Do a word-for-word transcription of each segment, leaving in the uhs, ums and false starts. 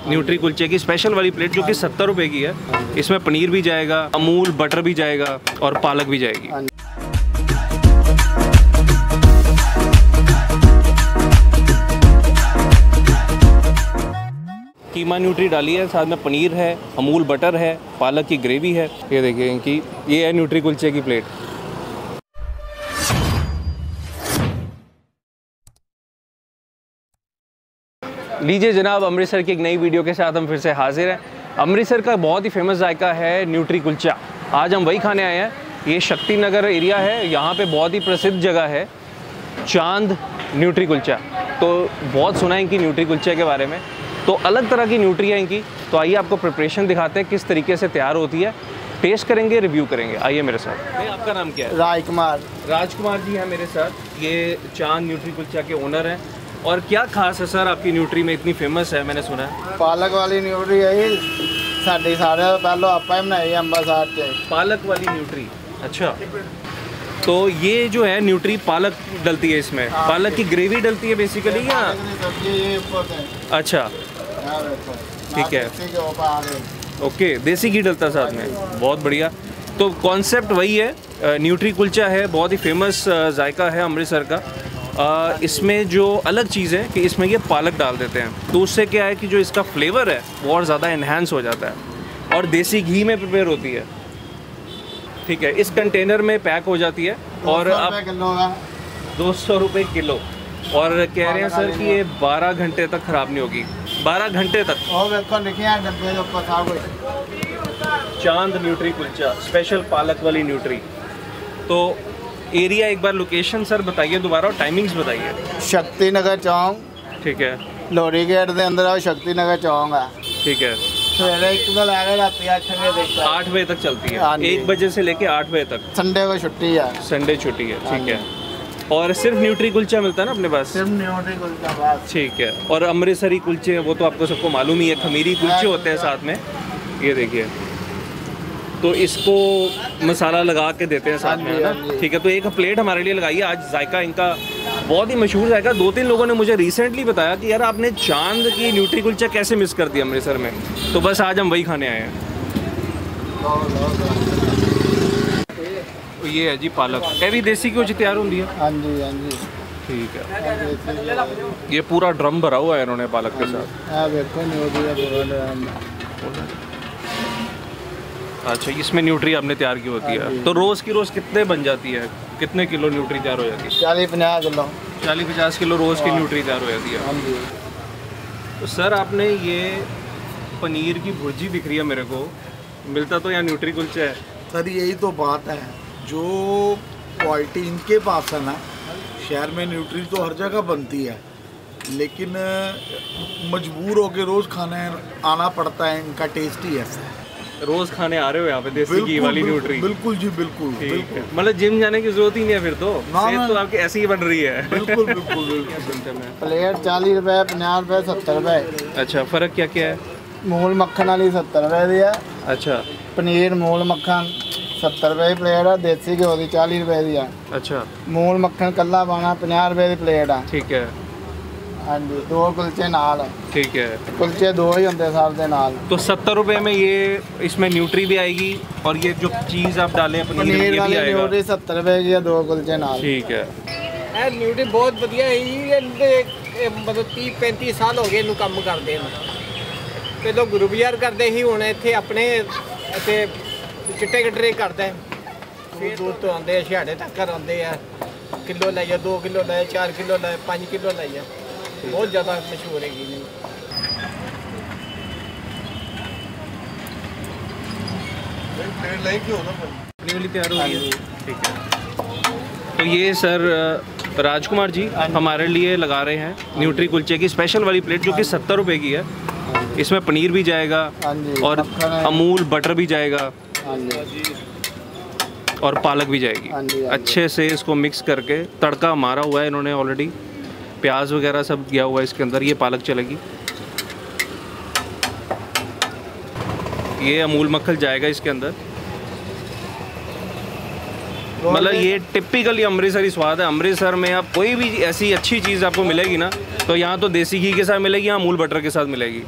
Nutri कुलचे की special वाली plate जो कि सत्तर रुपए की है। इसमें पनीर भी जाएगा, अमूल बटर भी जाएगा और पालक भी जाएगी। कीमा न्यूट्री डाली है, साथ में पनीर है, अमूल बटर है, पालक की ग्रेवी है। ये देखिए इनकी, ये है न्यूट्री कुलचे की प्लेट। लीजिए जनाब, अमृतसर की एक नई वीडियो के साथ हम फिर से हाजिर हैं। अमृतसर का बहुत ही फेमस जायका है न्यूट्री कुलचा। आज हम वही खाने आए हैं। ये शक्ति नगर एरिया है, यहाँ पे बहुत ही प्रसिद्ध जगह है चांद न्यूट्री कुलचा। तो बहुत सुना है इनकी न्यूट्री कुलचे के बारे में। तो अलग तरह की न्यूट्री है इनकी। तो आइए आपको प्रिपरेशन दिखाते हैं किस तरीके से तैयार होती है, टेस्ट करेंगे, रिव्यू करेंगे। आइए मेरे साथ। नहीं, आपका नाम क्या है? राजकुमार। राजकुमार जी हैं मेरे साथ। ये चांद न्यूट्री कुलचा के ओनर हैं। और क्या खास है सर आपकी न्यूट्री में, इतनी फेमस है मैंने सुना है? पालक वाली न्यूट्री है साड़ी सारे पहले आप बनाई अंबरसर से। पालक वाली न्यूट्री, अच्छा। तो ये जो है न्यूट्री पालक डलती है इसमें, पालक की ग्रेवी डलती है बेसिकली या? अच्छा ठीक है, ओके। देसी घी डलता है साथ में, बहुत बढ़िया। तो कॉन्सेप्ट वही है, न्यूट्री कुलचा है, बहुत ही फेमस जायका है अमृतसर का। आ, इसमें जो अलग चीज़ है कि इसमें ये पालक डाल देते हैं, तो उससे क्या है कि जो इसका फ्लेवर है वो और ज़्यादा इन्हांस हो जाता है और देसी घी में प्रिपेयर होती है। ठीक है, इस कंटेनर में पैक हो जाती है और अब दो सौ रुपये किलो। और कह रहे हैं सर कि ये बारह घंटे तक ख़राब नहीं होगी। बारह घंटे तक। चांद न्यूट्री कुलचा, स्पेशल पालक वाली न्यूट्री। तो एरिया एक बार लोकेशन सर बताइए दोबारा और टाइमिंग्स बताइए। शक्ति नगर चौक, ठीक है। लोरी गेट के अंदर आओ, शक्ति नगर चौक है, ठीक है। आठ बजे तक चलती है, एक बजे से लेके आठ बजे तक। संडे को छुट्टी है। संडे छुट्टी है, ठीक है। और सिर्फ न्यूट्री कुलचा मिलता है ना अपने पास? सिर्फ न्यूट्री कुलचा बस, ठीक है। और अमृतसरी कुलचे वो तो आपको सबको मालूम ही है, खमीरी कुलचे होते हैं साथ में। ये देखिए, तो इसको मसाला लगा के देते हैं साथ में, है ना? ठीक है। तो एक प्लेट हमारे लिए लगाइए। आज जायका इनका बहुत ही मशहूर जायका। दो तीन लोगों ने मुझे रिसेंटली बताया कि यार आपने चांद की न्यूट्री कुलचा कैसे मिस कर दिया अमृतसर में। तो बस आज हम वही खाने आए हैं। तो ये है जी पालक, ये भी देसी घी तैयार होती है? हाँ जी, हाँ जी, ठीक है। ये पूरा ड्रम भरा हुआ है इन्होंने पालक के साथ। अच्छा, इसमें न्यूट्री आपने तैयार की होती है। तो रोज़ की रोज़ कितने बन जाती है, कितने किलो न्यूट्री तैयार हो जाती है? चालीस पचास किलो। चालीस पचास किलो रोज़ की न्यूट्री तैयार हो जाती है। तो सर आपने ये पनीर की भुर्जी दिख रही है मेरे को, मिलता तो यहाँ न्यूट्री कुलचा है? सर यही तो बात है, जो क्वालिटी इनके पास है ना, शहर में न्यूट्री तो हर जगह बनती है, लेकिन मजबूर होकर रोज़ खाने आना पड़ता है। इनका टेस्ट ही ऐसा है। रोज खाने आ रहे हो यहाँ पे देसी घी वाली न्यूट्री? बिल्कुल जी, बिल्कुल बिल्कुल। मतलब जिम जाने की जरूरत ही नहीं है फिर तो, सेहत तो आपकी ऐसी ही बन रही है। बिल्कुल बिल्कुल बिल्कुल। प्लेट चालीस रुपए, पचास रुपए, सत्तर रुपए। अच्छा, फर्क क्या क्या है? मूल मक्खन वाली सत्तर रुपए दी है। अच्छा। पनीर मूल मक्खन सत्तर रुपए की प्लेट है, देसी घ्यो की चालीस रुपए दी है। अच्छा। मूल मक्खन कल्ला पाना पचास रुपए की प्लेट है। ठीक है। हाँ जी, दो कुलचे नाल। ठीक है। कुलचे दो ही होंगे साहब दे नाल। तो सत्तर रुपए में ये, इसमें न्यूट्री भी आएगी और ये जो चीज़ आप डालें पनीर, पनीर ये वाली भी आएगा। न्यूट्री सत्तर रुपए की है, दो कुलचे नाल। ठीक है। ਇਹ न्यूट्री बहुत ਵਧੀਆ है। मतलब तीस पैंतीस साल हो गए ਇਹਨੂੰ ਕੰਮ ਕਰਦੇ ਨੂੰ। ਪਹਿਲਾਂ ਗੁਰੂ ਬਾਜ਼ਾਰ ਕਰਦੇ ਸੀ, ਹੁਣ ਇੱਥੇ ਆਪਣੇ ਇੱਥੇ ਚਿੱਟੇ ਗੱਟਰੇ ਕਰਦੇ। ਫਿਰ ਦੂਰ ਤੋਂ ਆਉਂਦੇ ਆ, ਛਿਹਾੜੇ ਤੱਕ ਆਉਂਦੇ ਆ। ਕਿਲੋ ਲੈ ਜਾ, दो किलो ਲੈ, चार किलो ਲੈ, पाँच किलो ਲੈ ਜਾ। बहुत ज़्यादा मशहूर है घी। अपनी वाली तैयार हो रही है, ठीक है। तो ये सर राजकुमार जी हमारे लिए लगा रहे हैं न्यूट्री कुलचे की स्पेशल वाली प्लेट जो कि सत्तर रुपये की है। इसमें पनीर भी जाएगा और अमूल बटर भी जाएगा और पालक भी जाएगी। अच्छे से इसको मिक्स करके तड़का मारा हुआ है इन्होंने ऑलरेडी, प्याज वगैरह सब गया हुआ है इसके अंदर। ये पालक चलेगी, ये अमूल मक्खन जाएगा इसके अंदर। मतलब ये टिपिकली अमृतसरी स्वाद है। अमृतसर में आप कोई भी ऐसी अच्छी चीज़ आपको मिलेगी ना तो यहाँ तो देसी घी के साथ मिलेगी, यहाँ अमूल बटर के साथ मिलेगी।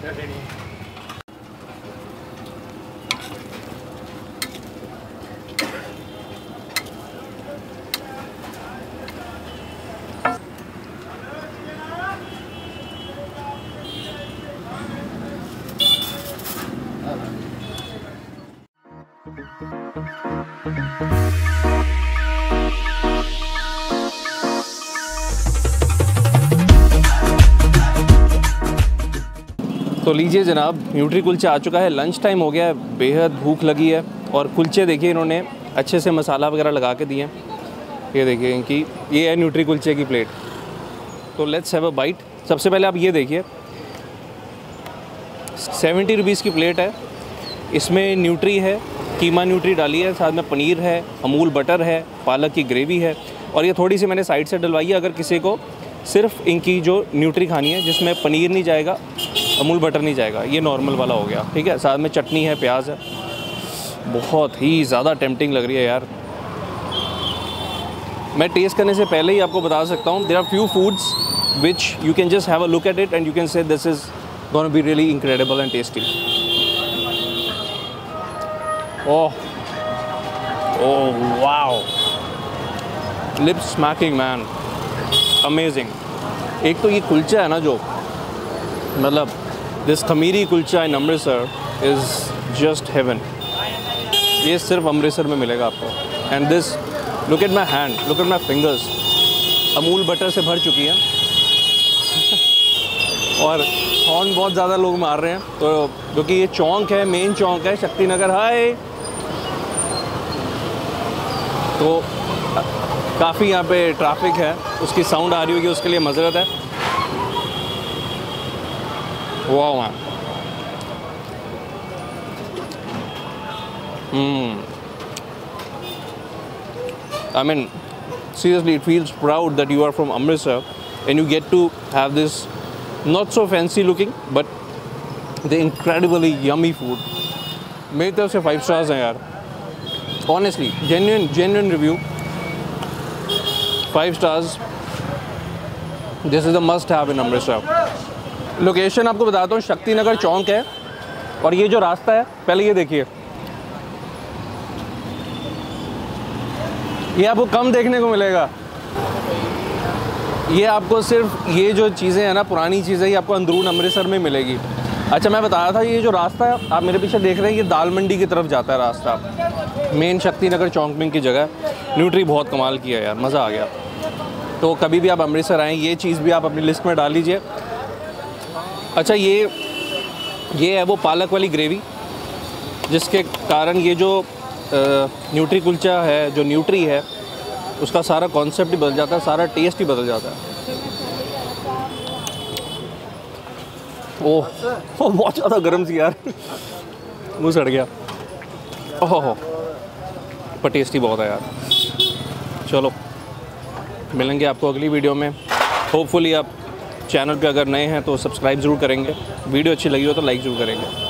तो लीजिए जनाब, न्यूट्री कुलचा आ चुका है। लंच टाइम हो गया है, बेहद भूख लगी है। और कुलचे देखिए इन्होंने अच्छे से मसाला वगैरह लगा के दिए हैं। ये देखिए इनकी, ये है न्यूट्री कुलचे की प्लेट। तो लेट्स हैव अ बाइट। सबसे पहले आप ये देखिए, सेवेंटी रुपीज़ की प्लेट है। इसमें न्यूट्री है, कीमा न्यूट्री डाली है, साथ में पनीर है, अमूल बटर है, पालक की ग्रेवी है, और ये थोड़ी सी मैंने साइड से डलवाई है अगर किसी को सिर्फ इनकी जो न्यूट्री खानी है, जिसमें पनीर नहीं जाएगा, अमूल बटर नहीं जाएगा। ये नॉर्मल वाला हो गया, ठीक है। साथ में चटनी है, प्याज है। बहुत ही ज़्यादा टेम्पटिंग लग रही है यार। मैं टेस्ट करने से पहले ही आपको बता सकता हूँ, there are few foods which you can just have a look at it and you can say this is gonna be really incredible and tasty. Oh oh wow, lip smacking man, amazing. एक तो ये कुलचा है ना, जो मतलब this khamiri kulcha in Amritsar is just heaven. ये सिर्फ अमृतसर में मिलेगा आपको। And this, look at my hand, look at my fingers, Amul butter से भर चुकी हैं। और हॉर्न बहुत ज़्यादा लोग मार रहे हैं, तो क्योंकि ये चौंक है, मेन चौंक है शक्ति नगर। हाय, तो काफ़ी यहाँ पे ट्रैफिक है, उसकी साउंड आ रही होगी, उसके लिए मज़रत है। वाह ma'am, hmm, I mean, seriously, it feels proud that you are from Amritsar and you get to have this not so fancy looking but the incredibly yummy food. मेरी तरफ से फाइव स्टार्स हैं यार, honestly, genuine genuine review, five stars. This is a must have in Amritsar. Location आपको बताता हूँ, शक्ति नगर चौंक है। और ये जो रास्ता है, पहले ये देखिए, ये आपको कम देखने को मिलेगा। ये आपको सिर्फ ये जो चीज़ें हैं ना, पुरानी चीज़ें, ये आपको अंदरून अमृतसर में मिलेगी। अच्छा, मैं बता रहा था, ये जो रास्ता है आप मेरे पीछे देख रहे हैं, ये दाल मंडी की तरफ जाता है रास्ता। मेन शक्ति नगर चौंक में की जगह। न्यूट्री बहुत कमाल किया यार, मज़ा आ गया। तो कभी भी आप अमृतसर आएँ, ये चीज़ भी आप अपनी लिस्ट में डाल लीजिए। अच्छा, ये ये है वो पालक वाली ग्रेवी, जिसके कारण ये जो न्यूट्री कुलचा है, जो न्यूट्री है, उसका सारा कॉन्सेप्ट ही बदल जाता है, सारा टेस्ट ही बदल जाता है। ओह ओह, बहुत ज़्यादा गर्म सी यार, मुँह सड़ गया। ओह, पर टेस्टी बहुत है यार। चलो, मिलेंगे आपको अगली वीडियो में। होपफुली आप चैनल पे अगर नए हैं तो सब्सक्राइब ज़रूर करेंगे, वीडियो अच्छी लगी हो तो लाइक ज़रूर करेंगे।